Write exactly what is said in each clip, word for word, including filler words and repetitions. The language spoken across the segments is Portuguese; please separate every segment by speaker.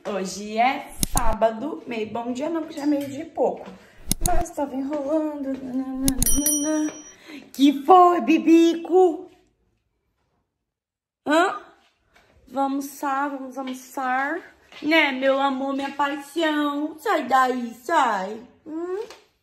Speaker 1: Hoje é sábado, meio bom dia não, porque já é meio dia e pouco. Mas tava enrolando. Nananana. Que foi, Bibico? Hã? Vamos almoçar, vamos almoçar. Né, meu amor, minha paixão. Sai daí, sai. Hum?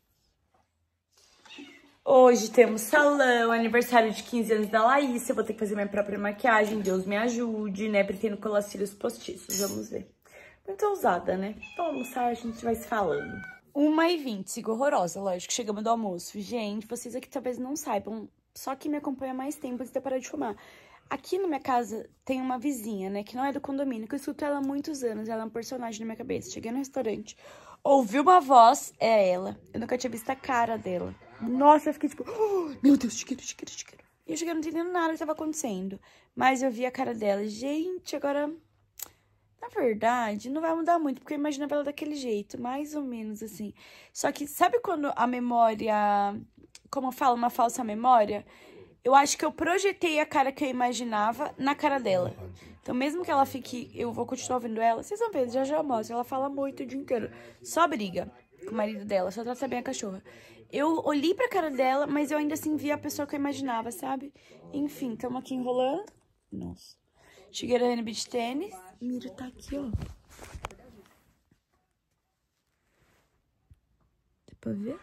Speaker 1: Hoje temos salão, aniversário de quinze anos da Laís. Eu vou ter que fazer minha própria maquiagem, Deus me ajude, né? Pretendo colar cílios postiços, vamos ver. Muito ousada, né? Então, almoçar, a gente vai se falando. uma e vinte, sigo horrorosa, lógico, chegamos do almoço. Gente, vocês aqui talvez não saibam, só que me acompanha há mais tempo antes de eu parar de fumar. Aqui na minha casa tem uma vizinha, né, que não é do condomínio, que eu escuto ela há muitos anos, ela é um personagem na minha cabeça. Cheguei no restaurante, ouvi uma voz, é ela. Eu nunca tinha visto a cara dela. Nossa, eu fiquei tipo, oh, meu Deus, chiqueiro, chiqueiro, chiqueiro. E eu cheguei não entendendo nada que estava acontecendo. Mas eu vi a cara dela. Gente, agora, na verdade, não vai mudar muito, porque eu imaginava ela daquele jeito, mais ou menos assim. Só que, sabe quando a memória, como eu falo, uma falsa memória? Eu acho que eu projetei a cara que eu imaginava na cara dela. Então, mesmo que ela fique, eu vou continuar vendo ela, vocês vão ver, já já mostro, ela fala muito o dia inteiro. Só briga com o marido dela, só trata bem a cachorra. Eu olhei pra cara dela, mas eu ainda assim vi a pessoa que eu imaginava, sabe? Enfim, estamos aqui enrolando. Nossa. Cheguei no beach tênis. Miro tá aqui, ó. Dá pra ver?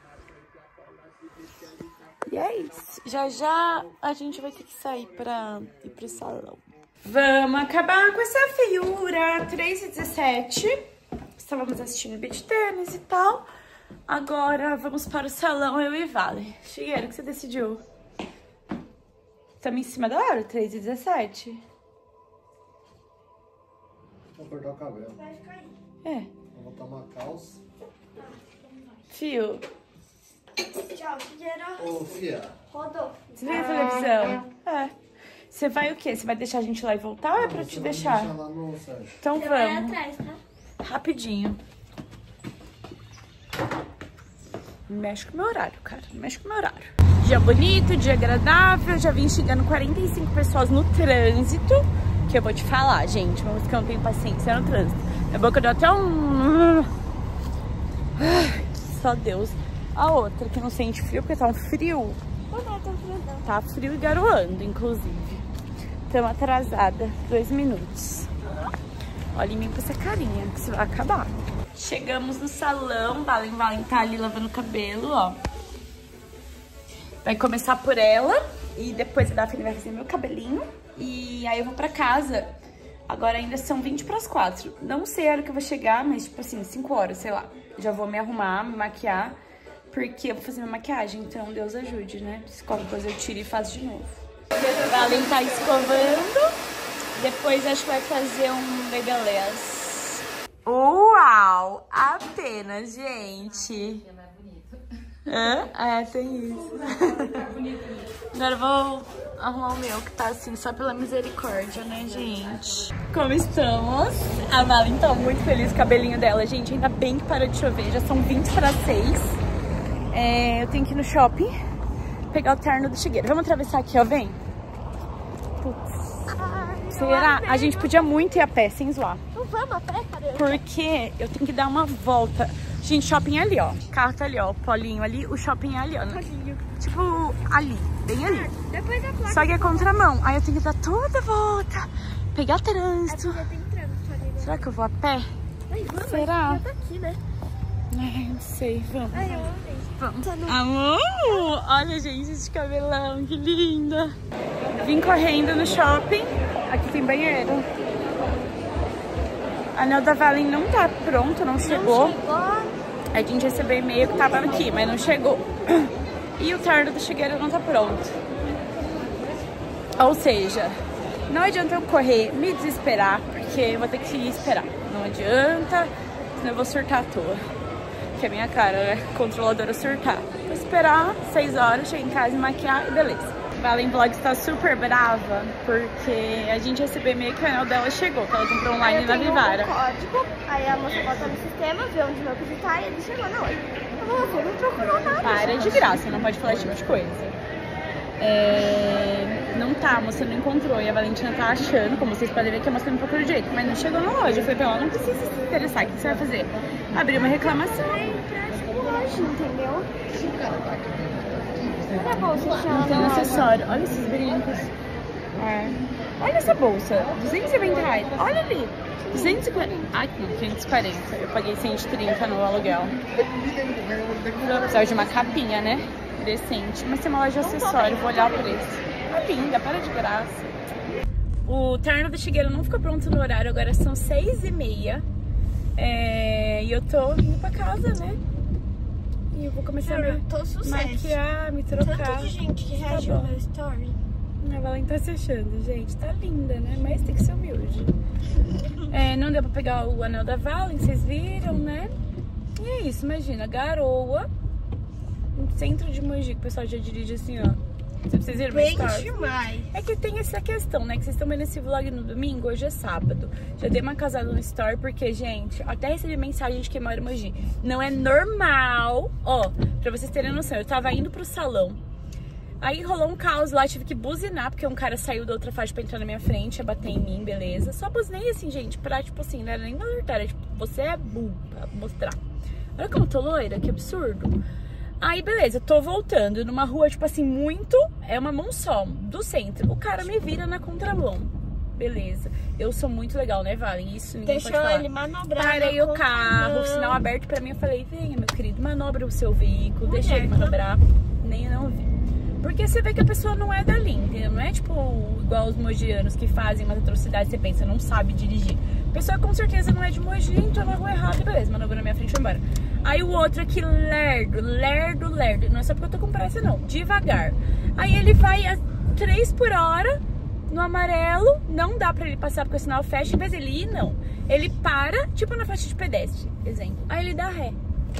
Speaker 1: E é isso. Já já a gente vai ter que sair pra ir pro salão. Vamos acabar com essa feiura. três e dezessete. Estávamos assistindo beach tênis e tal. Agora vamos para o salão, eu e Vale. Chigueiro, o que você decidiu? Estamos em cima da hora, três e dezessete.
Speaker 2: Vou cortar o cabelo.
Speaker 1: Vai cair. É.
Speaker 2: Vou botar uma calça.
Speaker 1: Fio.
Speaker 3: Tchau, Figueira.
Speaker 2: Ô, fia.
Speaker 3: Rodou.
Speaker 1: Você viu a televisão? É. Você vai o quê? Você vai deixar a gente lá e voltar ou é pra te deixar?
Speaker 2: Deixar lá no Sérgio.
Speaker 1: Então
Speaker 3: Você
Speaker 1: vamos.
Speaker 3: vai atrás, tá?
Speaker 1: Rapidinho. Não mexe com o meu horário, cara. Não mexe com o meu horário. Dia bonito, dia agradável. Já vim chegando quarenta e cinco pessoas no trânsito. Que eu vou te falar, gente. Vamos que eu não tenho paciência no trânsito. Minha boca deu até um... Só Deus. A outra que não sente frio, porque tá um frio.
Speaker 3: Não tá tão frio, não.
Speaker 1: Tá frio e garoando, inclusive. Estamos atrasada. Dois minutos. Olha em mim com essa carinha, que você vai acabar. Chegamos no salão. Valen Valen tá ali lavando o cabelo, ó. Vai começar por ela. E depois a Daphne vai fazer meu cabelinho. E aí eu vou pra casa. Agora ainda são vinte para as quatro. Não sei a hora que eu vou chegar, mas tipo assim, cinco horas, sei lá. Já vou me arrumar, me maquiar. Porque eu vou fazer minha maquiagem, então Deus ajude, né? Se qualquer coisa eu tiro e faço de novo. Valen tá escovando. Depois acho que vai fazer um legalés. Uau! Apenas, gente.
Speaker 4: É mais bonito.
Speaker 1: Hã? É, tem isso. Agora eu vou arrumar o meu, que tá assim, só pela misericórdia, né, gente? Como estamos? A Valen tá muito feliz com o cabelinho dela, gente. Ainda bem que parou de chover, já são vinte para seis. É, eu tenho que ir no shopping pegar o terno do Chigueiro. Vamos atravessar aqui, ó, vem. Putz.
Speaker 3: Ai,
Speaker 1: Será? A gente podia muito ir a pé, sem zoar.
Speaker 3: não vamos a pé, cara.
Speaker 1: Porque eu tenho que dar uma volta. Gente, shopping é ali, ó. O carro tá ali, ó. O polinho ali, o shopping é ali, ó.
Speaker 3: Polinho.
Speaker 1: Tipo, ali, bem ali.
Speaker 3: Depois da placa.
Speaker 1: Só que é contramão. Aí eu tenho que dar toda a volta, pegar
Speaker 3: É
Speaker 1: trânsito.
Speaker 3: porque tem trânsito ali, né?
Speaker 1: Será que eu vou a pé?
Speaker 3: Ai, vamos,
Speaker 1: Será?
Speaker 3: já tá aqui, né?
Speaker 1: Ai, não sei. Vamos.
Speaker 3: Ai, eu amei.
Speaker 1: Vamos.
Speaker 3: Tá no-
Speaker 1: Amor! Olha, gente, esse cabelão, que linda. Vim correndo no shopping. Aqui tem banheiro. A anel da Valen não tá pronto, não chegou.
Speaker 3: Não chegou.
Speaker 1: A gente recebeu e-mail que tava aqui, mas não chegou. E o terno do Chigueiro não tá pronto. Ou seja, não adianta eu correr, me desesperar, porque eu vou ter que esperar. Não adianta, senão eu vou surtar à toa. Que é a minha cara, né? Controladora surtar. Vou esperar seis horas, chegar em casa, me maquiar e beleza. Valen Vlogs tá super brava, porque a gente recebeu e-mail que o anel dela chegou, que ela comprou online
Speaker 3: Aí eu
Speaker 1: na
Speaker 3: tenho
Speaker 1: Vivara.
Speaker 3: um código, aí a moça bota no sistema, vê onde meu pedido tá e ele chegou na hora. Eu vou, não procurou nada.
Speaker 1: Para de graça, não pode falar esse tipo de coisa. É... Não tá, a moça não encontrou. E a Valentina tá achando, como vocês podem ver, que a moça não procurou direito. Mas não chegou na loja. Eu falei pra ela, não precisa se interessar. O que você vai fazer? Abrir uma reclamação.
Speaker 3: Loja, entendeu? Olha a bolsa,
Speaker 1: Não tem acessório. Olha esses brincos. É. Olha essa bolsa. duzentos e noventa reais. Olha ali. duzentos e quarenta. Ai, não, quinhentos e quarenta. Eu paguei cento e trinta no aluguel. Precisava de uma capinha, né? Decente. Mas tem uma loja de acessório. Vou olhar o preço. É linda, para de graça. O terno da Shigeru não ficou pronto no horário. Agora são seis e meia. É... E eu tô indo pra casa, né? E eu vou começar a me maquiar, me trocar.
Speaker 3: Tanto de gente que reagiu no meu story.
Speaker 1: A Valen tá se achando, gente. Tá linda, né? Mas tem que ser humilde. É, não deu pra pegar o anel da Valen, vocês viram, né? E é isso, imagina. Garoa. No centro de Mogi, que o pessoal já dirige assim, ó. Vocês viram
Speaker 3: bem demais.
Speaker 1: É que tem essa questão, né? Que vocês estão vendo esse vlog no domingo, hoje é sábado. Já dei uma casada no story, porque, gente, até recebi mensagem de quem mora em Mogi. Não é normal. Ó, pra vocês terem noção, eu tava indo pro salão. Aí rolou um caos lá, tive que buzinar, porque um cara saiu da outra faixa pra entrar na minha frente, ia bater em mim, beleza. Só buzinei assim, gente, pra, tipo assim, não era nem alertar, era tipo, você é burro, pra mostrar. Olha como eu tô loira, que absurdo. Aí, beleza, tô voltando numa rua, tipo assim, muito... É uma mão só, do centro. O cara me vira na contramão. Beleza. Eu sou muito legal, né, Valen? Isso ninguém
Speaker 3: Deixou
Speaker 1: pode falar.
Speaker 3: ele manobrar.
Speaker 1: Parei o carro, sinal aberto pra mim. Eu falei, venha, meu querido, manobra o seu veículo.
Speaker 3: Mulher,
Speaker 1: deixa ele manobrar. Nem eu não vi. Porque você vê que a pessoa não é dali, entendeu? Não é, tipo, igual os mogianos que fazem umas atrocidades. Você pensa, não sabe dirigir. A pessoa com certeza não é de Mogi, entrou na rua errada, beleza, manobrou na minha frente e foi embora. Aí o outro aqui, lerdo, lerdo, lerdo. Não é só porque eu tô com pressa, não. Devagar. Aí ele vai a três por hora no amarelo. Não dá pra ele passar porque o sinal fecha. Em vez dele ir, não. Ele para, tipo na faixa de pedestre, exemplo. Aí ele dá ré.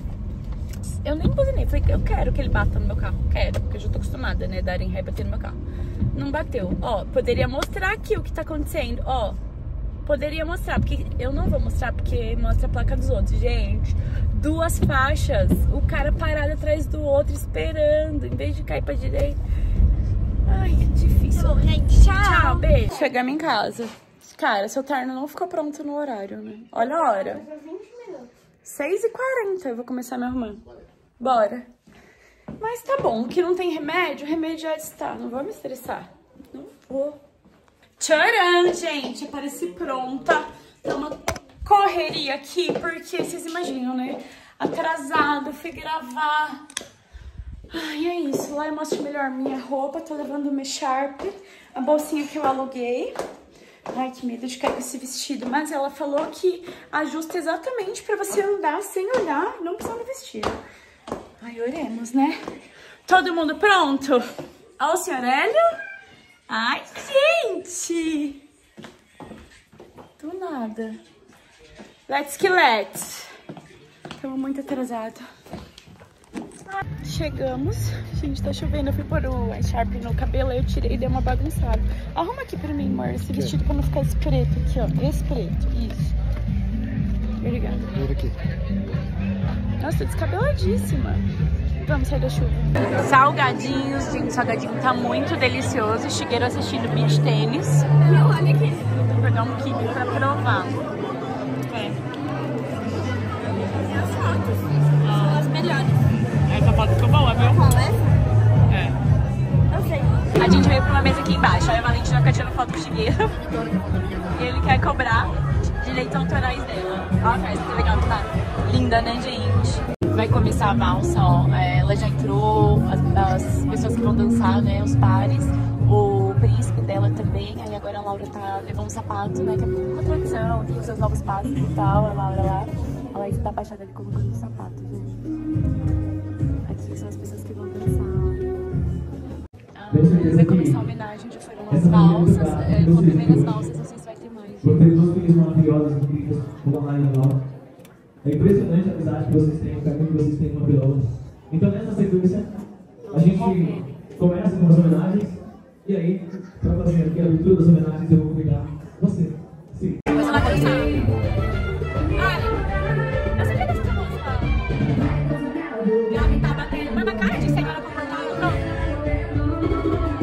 Speaker 1: Eu nem buzinei. Falei, eu quero que ele bata no meu carro. Quero, porque eu já tô acostumada, né? Darem ré e bater no meu carro. Não bateu. Ó, poderia mostrar aqui o que tá acontecendo. Ó. Poderia mostrar, porque eu não vou mostrar porque mostra a placa dos outros. Gente, duas faixas, o cara parado atrás do outro esperando, em vez de cair pra direita. Ai, é difícil.
Speaker 3: Bom, gente, tchau.
Speaker 1: Tchau, beijo. Chegamos em casa. Cara, seu terno não ficou pronto no horário, né? Olha a hora. seis e quarenta eu vou começar a me arrumar. Bora. Mas tá bom, que não tem remédio, o remédio já está. Não vou me estressar. Não vou. Tcharam, gente, apareci pronta. Tá uma correria aqui, porque vocês imaginam, né? Atrasada, fui gravar. Ai, é isso. Lá eu mostro melhor minha roupa. Tô levando uma Sharp, a bolsinha que eu aluguei. Ai, que medo de cair com esse vestido. Mas ela falou que ajusta exatamente pra você andar sem olhar, não precisar no vestido. Ai, oremos, né? Todo mundo pronto? Ó o senhor Hélio. Ai, gente! Do nada. Let's que let's. Estamos muito atrasados. Chegamos. Gente, tá chovendo. Eu fui pôr o Sharp no cabelo, aí eu tirei e dei uma bagunçada. Arruma aqui pra mim, amor, esse vestido pra não ficar esse preto aqui, ó. Esse preto, isso. Obrigada.
Speaker 2: Aqui.
Speaker 1: Nossa, tô descabeladíssima. Vamos sair da chuva. Salgadinhos, gente. O salgadinho tá muito delicioso. Shigeru assistindo beach tênis.
Speaker 3: Meu, olha aqui.
Speaker 1: Vou pegar um kibe pra provar. É.
Speaker 3: E as fotos. São as melhores.
Speaker 1: Essa foto ficou boa, viu?
Speaker 3: Qual é?
Speaker 1: É.
Speaker 3: Eu sei.
Speaker 1: A gente veio pra uma mesa aqui embaixo. Aí a Valentina fica tirando foto com o Shigeru. E ele quer cobrar direitos autorais dela. Olha a festa, que legal que tá. Linda, né, gente? Vai começar a valsa, ó. Ela já entrou, as, as pessoas que vão dançar, né, os pares, o príncipe dela também. Aí agora a Laura tá levando um sapato, né, que é uma tradição, tem os seus novos passos e tal, a Laura lá. A Laís tá abaixada ali colocando o sapato, gente. Aqui são as pessoas que vão dançar. Ah, vai começar a homenagem, já foram as valsas, é, com as primeiras valsas, não sei se vai ter mais.
Speaker 4: Vou ter duas filhas maravilhosas, incríveis, como a Laís e a Laura. É impressionante a amizade que vocês têm, o carinho que vocês têm uma pela outra. Então, nessa sequência, a gente começa com as homenagens. E aí, para fazer aqui a leitura das homenagens, eu vou convidar você. Sim.
Speaker 1: Mas ela vai dançar. Ai, eu sempre danço essa música. Ela que tá batendo. Mas na cara de sem ela comportar, não.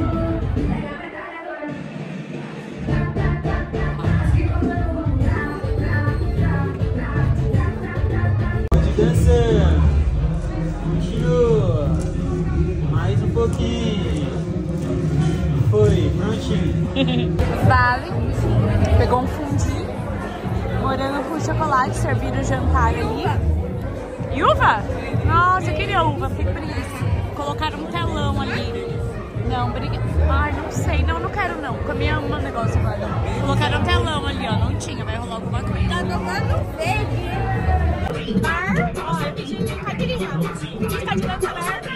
Speaker 1: Vale. Pegou um fundi. Morango com chocolate. Serviram o jantar ali. E uva? Nossa, eu queria uva. Fiquei com preguiça. Colocaram um telão ali. Não, obrigada. Ai, não sei. Não, não quero não. Comi um negócio agora. Colocaram um telão ali, ó. Não tinha. Vai rolar alguma coisa.
Speaker 3: Tá tomando verde. Bar, ó, eu pedi caipirinha. Pedi tá de lança aberta.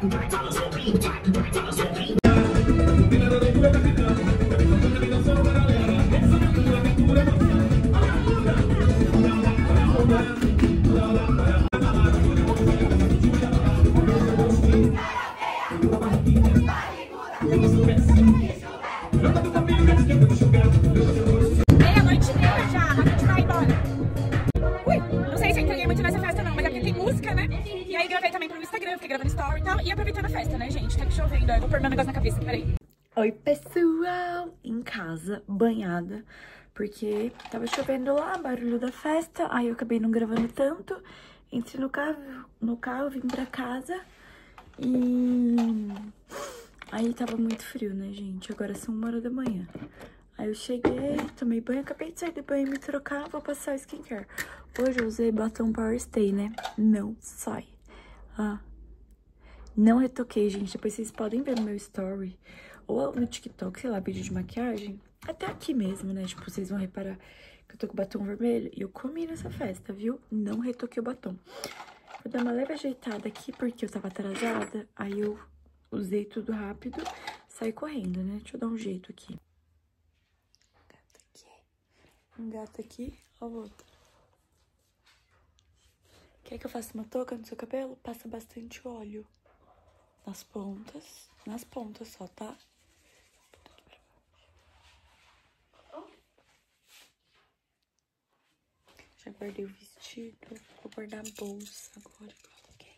Speaker 1: Meia-noite e meia já, a gente vai embora. Ui, não sei se eu entreguei muito nessa festa não, mas é porque tem música, né? E aí gravei também pro Instagram, fiquei gravando story e tal. E aproveitando a festa, né, gente? Tá chovendo, eu vou pôr meu negócio na cabeça, peraí. Oi, pessoal! Em casa, banhada, porque tava chovendo lá, barulho da festa. Aí eu acabei não gravando tanto. Entrei no carro, no carro, vim pra casa e... Aí tava muito frio, né, gente? Agora são uma hora da manhã. Aí eu cheguei, tomei banho, acabei de sair do banho, me trocar, vou passar skincare. Hoje eu usei batom Power Stay, né? Não sai. Ah, não retoquei, gente. Depois vocês podem ver no meu story ou no TikTok, sei lá, vídeo de maquiagem. Até aqui mesmo, né? Tipo, vocês vão reparar que eu tô com batom vermelho. E eu comi nessa festa, viu? Não retoquei o batom. Vou dar uma leve ajeitada aqui, porque eu tava atrasada. Aí eu usei tudo rápido, saí correndo, né? Deixa eu dar um jeito aqui. Gato aqui. Um gato aqui, ó o outro. Quer que eu faça uma touca no seu cabelo? Passa bastante óleo. Nas pontas. Nas pontas só, tá? Já guardei o vestido. Vou guardar a bolsa agora que eu coloquei.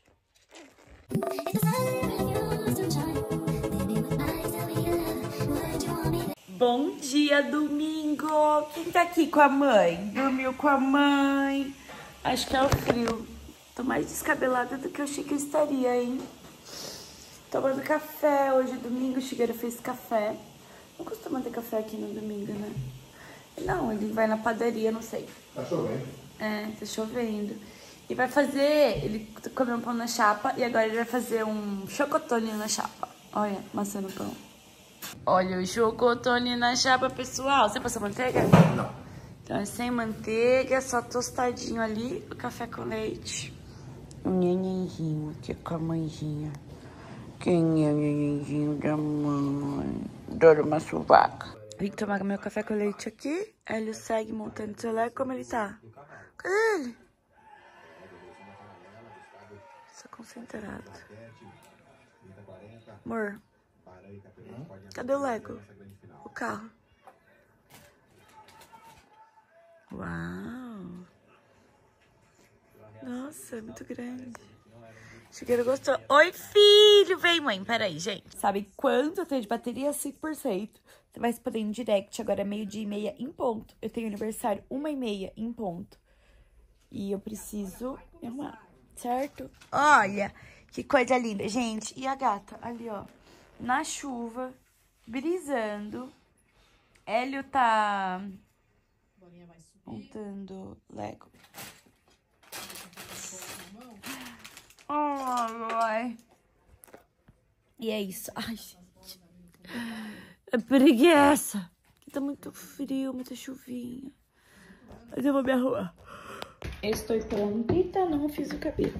Speaker 1: Bom dia, domingo! Quem tá aqui com a mãe? Dormiu com a mãe? Acho que é o frio. Tô mais descabelada do que eu achei que eu estaria, hein? Tomando café. Hoje é domingo, o Shigeru fez café. Não costuma ter café aqui no domingo, né? Não, ele vai na padaria, não sei.
Speaker 2: Tá chovendo.
Speaker 1: É, tá chovendo. E vai fazer... Ele comeu um pão na chapa e agora ele vai fazer um chocotone na chapa. Olha, maçã no pão. Olha o chocotone na chapa, pessoal. Você passou manteiga?
Speaker 2: Não.
Speaker 1: Então é sem manteiga, só tostadinho ali, o café com leite. O nenenzinho aqui com a mãezinha. Quem é o nenenzinho da mãe? Adoro uma suvaca. Vim tomar meu café com leite aqui. Hélio segue montando o celular. Como ele tá? Cadê ele? Só concentrado. Amor. Cadê o Lego? O carro. Uau! Nossa, é muito grande. Shigeru gostou. Oi, filho! Vem, mãe. Peraí, gente. Sabe quanto eu tenho de bateria? cinco por cento. Você vai responder no direct. Agora é meio-dia e meia em ponto. Eu tenho aniversário uma e meia em ponto. E eu preciso me arrumar, certo? Olha, que coisa linda. Gente, e a gata? Ali, ó. Na chuva, brisando. Hélio tá... montando Lego. Ai, ai. E é isso. Ai, gente. É preguiça. Aqui tá muito frio, muita chuvinha. Mas eu vou me arrumar. Estou prontita, não fiz o cabelo.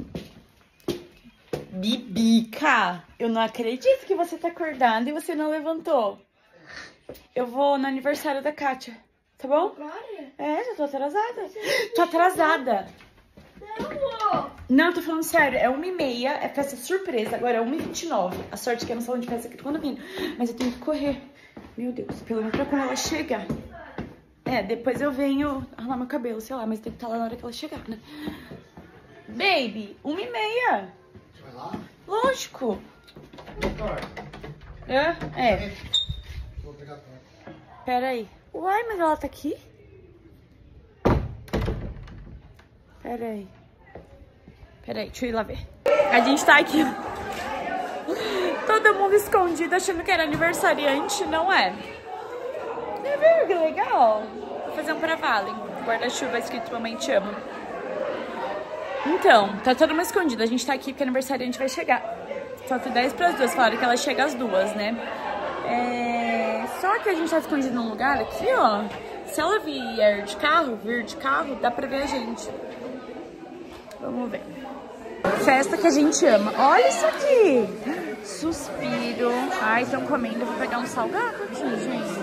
Speaker 1: Bibica, eu não acredito que você tá acordada e você não levantou. Eu vou no aniversário da Kátia. Tá bom?
Speaker 3: Agora?
Speaker 1: É, já tô atrasada. Tô atrasada.
Speaker 3: Não!
Speaker 1: Não, tô falando sério. É uma e meia, é festa surpresa. Agora é uma e vinte e nove. A sorte é que é no salão de festa aqui do condomínio. Mas eu tenho que correr. Meu Deus, pelo menos pra quando ela chegar. É, depois eu venho arrumar meu cabelo, sei lá. Mas tem que estar lá na hora que ela chegar, né? Baby, uma e meia.
Speaker 2: Vai lá?
Speaker 1: Lógico.
Speaker 2: Doutor.
Speaker 1: É? É.
Speaker 2: Vou pegar a torta.
Speaker 1: Pera aí. Uai, mas ela tá aqui? Pera aí. Pera aí, deixa eu ir lá ver. A gente tá aqui. Todo mundo escondido achando que era aniversariante, não é? Você viu que legal? Vou fazer um pra Valen. Guarda-chuva escrito Mamãe Te Amo. Então, tá todo mundo escondido. A gente tá aqui porque o aniversariante vai chegar. Falta dez para as duas. Falaram que ela chega às duas, né? É... Só que a gente tá escondido num lugar aqui, ó. Se ela vier de carro, vir de carro, dá pra ver a gente. Vamos ver. Festa que a gente ama. Olha isso aqui. Suspiro. Ai, estão comendo. Vou pegar um salgado aqui, gente.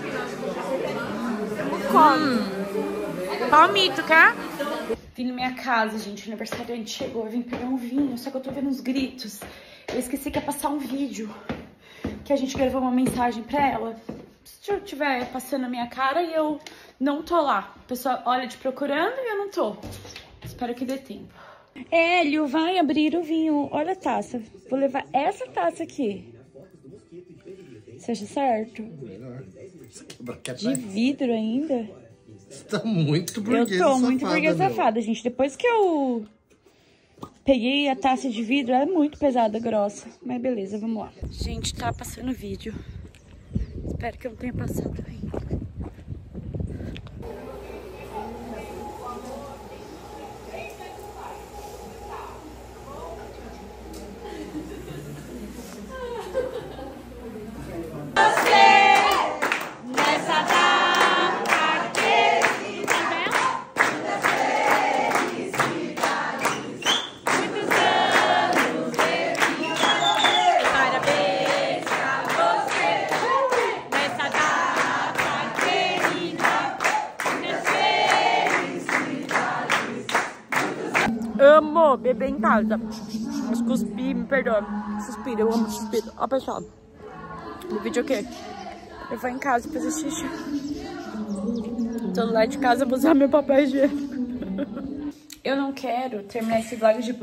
Speaker 1: Hum. Palmito, cá? Vim na minha casa, gente. O aniversariante chegou. Eu vim pegar um vinho, só que eu tô vendo uns gritos. Eu esqueci que ia passar um vídeo. Que a gente gravou uma mensagem pra ela. Se eu estiver passando a minha cara e eu não tô lá. A pessoa olha te procurando e eu não tô. Espero que dê tempo. Hélio, vai abrir o vinho. Olha a taça. Vou levar essa taça aqui. Você acha certo?
Speaker 2: Melhor.
Speaker 1: De vidro ainda?
Speaker 2: Você tá muito burguesa
Speaker 1: Eu tô
Speaker 2: safada,
Speaker 1: muito burguesa
Speaker 2: meu.
Speaker 1: safada, gente. Depois que eu peguei a taça de vidro, ela é muito pesada, grossa. Mas beleza, vamos lá. Gente, tá passando vídeo. Espero que eu não tenha passado ainda. Amo beber em casa. Mas cuspi, me perdoa. Suspiro, eu amo suspiro. Ó, pessoal. O vídeo é o quê? Eu vou em casa fazer xixi. Tô lá de casa, vou usar meu papel higiênico. Eu não quero terminar esse vlog de...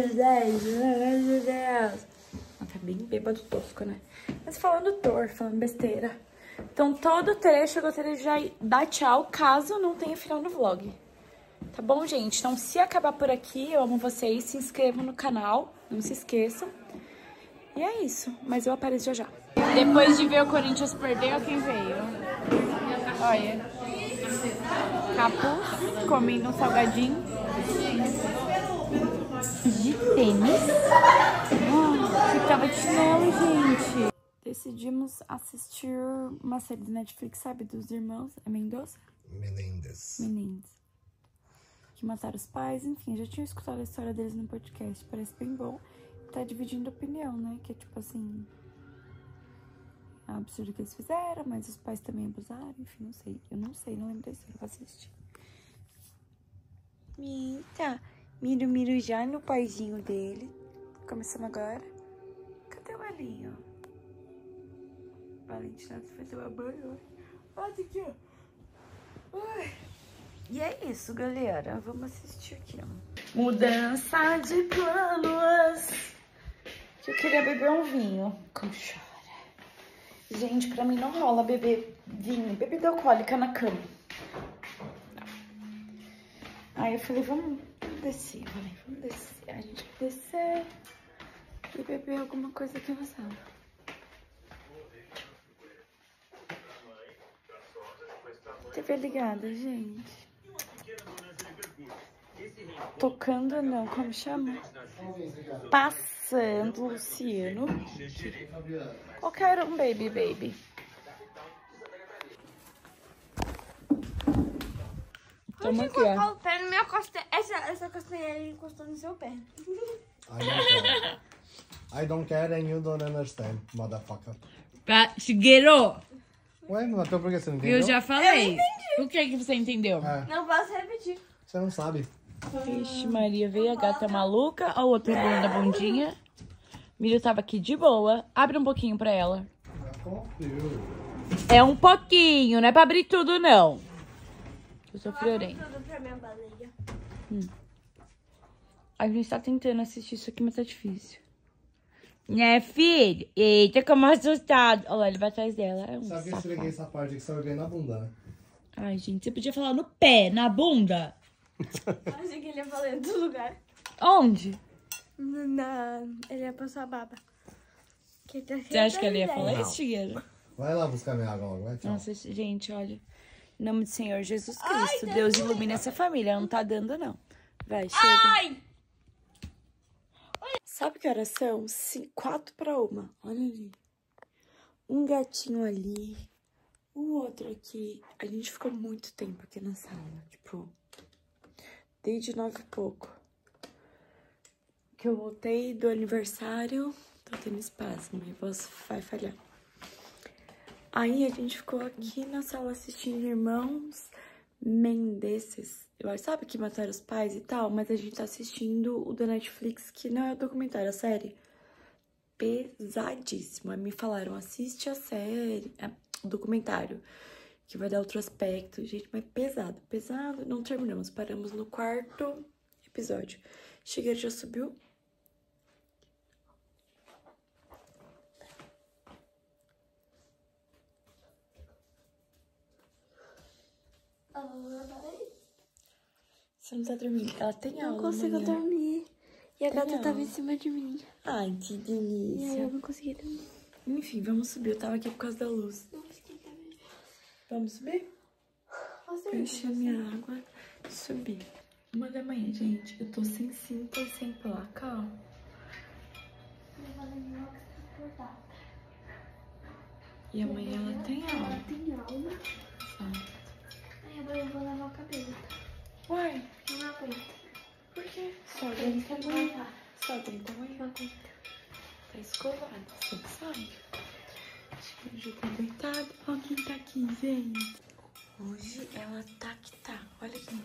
Speaker 1: Tá bem bêbado tosco, né? Mas falando torto, falando besteira. Então todo trecho eu gostaria de já dar tchau, caso não tenha final no vlog. Tá bom, gente? Então, se acabar por aqui, eu amo vocês. Se inscrevam no canal, não se esqueçam. E é isso. Mas eu apareço já já. Depois de ver o Corinthians perder, quem veio? Olha. Capuz, comendo um salgadinho. De tênis. Oh, que tava de chinelo, gente. Decidimos assistir uma série do Netflix, sabe? Dos irmãos. É Mendoza?
Speaker 2: Menendez.
Speaker 1: Menendez. Que mataram os pais, enfim, já tinha escutado a história deles no podcast, parece bem bom. Tá dividindo opinião, né? Que é tipo assim, é um absurdo que eles fizeram, mas os pais também abusaram, enfim, não sei. Eu não sei, não lembro da história, vou assistir. Eita, miro, miro já no paizinho dele. Começando agora. Cadê o Elinho? Valentina foi tomar banho. Olha aqui, ó. Ai. E é isso, galera. Vamos assistir aqui, ó. Mudança de planos. Eu queria beber um vinho. Como chora. Gente, pra mim não rola beber vinho, bebida alcoólica na cama. Não. Aí eu falei, vamos descer. Eu falei, vamos descer. A gente vai descer e beber alguma coisa aqui na sala. T V ligada, gente. Tocando não, como chama? Passando, Luciano. Qualquer um, baby, baby.
Speaker 3: Toma aqui, ó. O pé no meu costa... essa, essa costeira encostou no seu pé.
Speaker 2: I don't care. I don't care and you don't understand, motherfucker.
Speaker 5: Pra... Shigeru,
Speaker 2: Ué, mas então por que você não entendeu?
Speaker 5: eu já falei. O que é que você entendeu?
Speaker 2: É,
Speaker 3: Não posso repetir.
Speaker 2: você não sabe.
Speaker 1: Vixe, Maria, veio a gata maluca. Ó, o outro bolo da bundinha. Milho tava aqui de boa. Abre um pouquinho pra ela.
Speaker 2: Já confio.
Speaker 1: É um pouquinho, não é pra abrir tudo, não. Eu sou friorenta.
Speaker 3: Tudo pra minha baleia.
Speaker 1: A gente tá tentando assistir isso aqui, mas tá difícil. Né, filho? Eita, como assustado. Olha lá, ele vai atrás dela. É um
Speaker 2: Sabe que eu
Speaker 1: safado.
Speaker 2: esfreguei essa parte que você vai ver na bunda, né?
Speaker 1: Ai, gente, você podia falar no pé, na bunda.
Speaker 3: Achei que ele ia falar em outro lugar.
Speaker 1: Onde?
Speaker 3: Na... Ele ia passar a baba. Que tá
Speaker 1: Você acha que ele ia falar
Speaker 2: Não.
Speaker 1: isso, Shigeru?
Speaker 2: Vai lá buscar minha água logo, vai, tchau.
Speaker 1: Nossa, gente, olha. Em nome do Senhor Jesus Cristo, Deus ilumina essa família. Não tá dando, não. Vai, chega.
Speaker 3: Ai!
Speaker 1: Sabe que horas são? Sim, quatro para uma. Olha ali. Um gatinho ali. O outro aqui. A gente ficou muito tempo aqui na sala. Tipo, desde nove e pouco. Que eu voltei do aniversário. Tô tendo espasmo, minha voz vai falhar. Aí a gente ficou aqui na sala assistindo Irmãos Mendeces. Eu acho, sabe que mataram os pais e tal? Mas a gente tá assistindo o da Netflix, que não é o documentário, a série. Pesadíssimo. Aí me falaram, assiste a série, é, o documentário, que vai dar outro aspecto. Gente, mas pesado, pesado. Não terminamos, paramos no quarto episódio. Shigeru já subiu. Você não tá dormindo? Ela tem aula.
Speaker 3: Não consigo
Speaker 1: amanhã.
Speaker 3: dormir. E a
Speaker 1: Tem
Speaker 3: gata tava
Speaker 1: aula.
Speaker 3: em cima de mim.
Speaker 1: Ai, que
Speaker 3: E aí
Speaker 1: delícia.
Speaker 3: eu não consegui dormir.
Speaker 1: Enfim, vamos subir. Eu tava aqui por causa da luz.
Speaker 3: Não consegui dormir.
Speaker 1: Vamos subir?
Speaker 3: Você,
Speaker 1: Eu enchi a minha água e subi. Uma da manhã, gente. Eu tô sem cinta e sem placa, ó. E amanhã ela tem aula.
Speaker 3: Ela tem aula.
Speaker 1: Certo.
Speaker 3: Aí agora eu vou lavar o cabelo, tá?
Speaker 1: Uai,
Speaker 3: Eu não aguento.
Speaker 1: por quê? Só
Speaker 3: Eu
Speaker 1: aguenta
Speaker 3: quero
Speaker 1: amanhã.
Speaker 3: lavar.
Speaker 1: Só aguenta
Speaker 3: Eu
Speaker 1: amanhã.
Speaker 3: não aguento.
Speaker 1: Tá escovado, você sabe? Acho que hoje tá deitado. Olha quem tá aqui, gente. Hoje ela tá que tá. Olha aqui.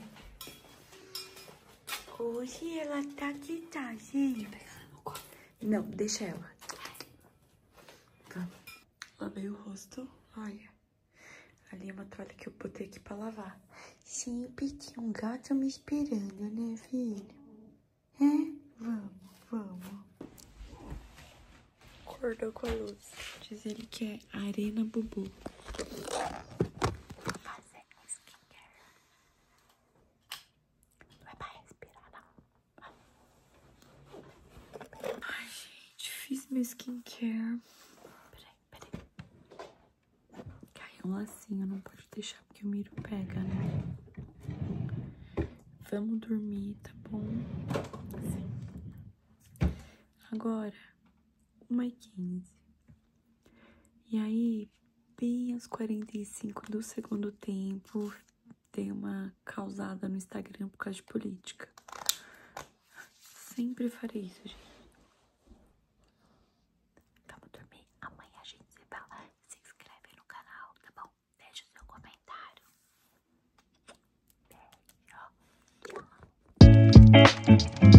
Speaker 1: Hoje ela tá que tá, gente. Não, deixa ela. Vamos. Lavei o rosto. Olha. Ali é uma toalha que eu botei aqui pra lavar. Sempre tinha um gato me esperando, né, filho? É? Vamos, vamos. Acordou com a luz. Diz ele que é Arena Bubu. Vou fazer um skincare. Não é pra respirar, não. Ai, gente, fiz meu skincare. Peraí, peraí. Caiu um lacinho, não pode deixar porque o Miro pega, né? Vamos dormir, tá bom? Sim. Agora, uma e quinze. E aí, bem às quarenta e cinco do segundo tempo, tem uma causada no Instagram por causa de política. Sempre farei isso, gente. Vamos dormir. Amanhã a gente se fala. Se inscreve no canal, tá bom? Deixa o seu comentário. Beijo.